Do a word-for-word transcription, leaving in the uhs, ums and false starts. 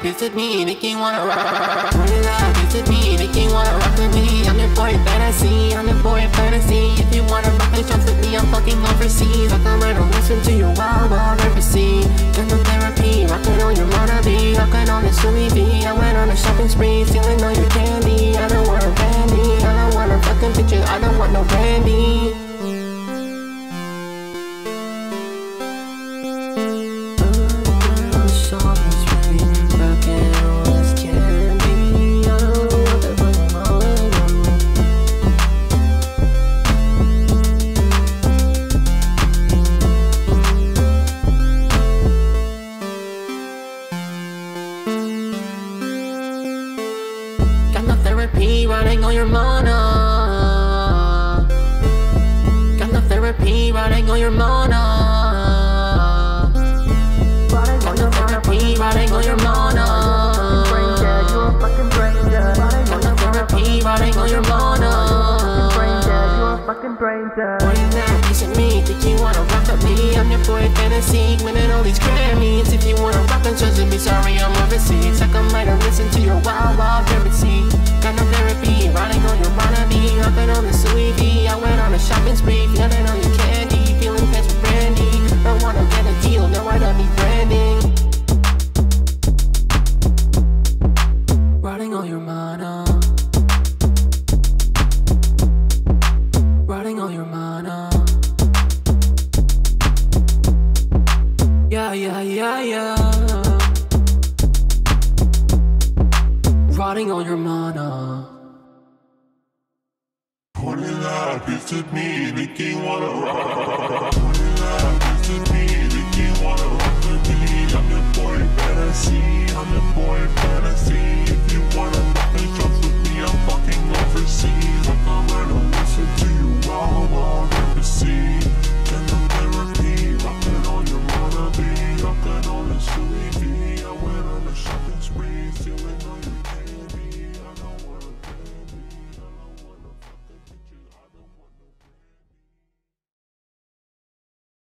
visit me, make you wanna rock. Turn it up, visit me, make you wanna rock with me. I'm your boy fantasy, I'm your boy fantasy. If you wanna rock and jump with me, I'm fucking overseas. I come right and listen to your wild, wild fantasy. Dental therapy, rockin' on your wannabe, rockin' on this Louis V. I went on a shopping spree, stealing all your candy. I don't want a brandy, I don't want a fucking picture, I don't want no brandy. Therapy, riding on your mana. Got the therapy, riding on your mana. Got the therapy, riding on your mana. Got the therapy, riding on your mana. Boy, you're that piece of me, think you wanna rock with me. I'm your boy fantasy, winning all these Grammys. If you wanna rock and judge me, sorry I'm overseas. I come right and listen to your wild, wild fantasy. Got no therapy, riding on your wannabe, hopping on the Louis V. I went on a shopping spree, feeling on your candy, feeling pants with brandy. Don't wanna get a deal, no I don't need branding. Riding on your mana. Riding on your mana. Yeah, yeah, yeah, yeah. Riding on your mana. Point it out, visit me, make you wanna rock. Point it out, visit me, make you wanna rock with me. I'm your boy fantasy, I'm your boy fantasy. If you wanna rock